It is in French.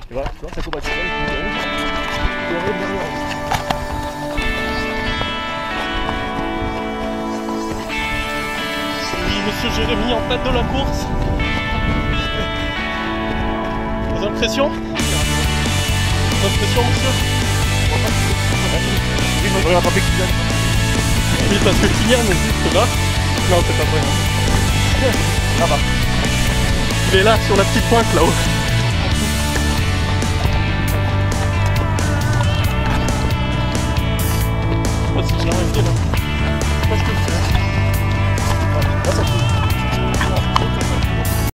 Et voilà, tu vois, ça combat. Oui, monsieur Jérémy en tête de la course. Vos impressions? Vos impressions, monsieur? Oui, parce que Kylian est juste là. Non, c'est pas vrai. Là-bas. Il est là, sur la petite pointe, là-haut.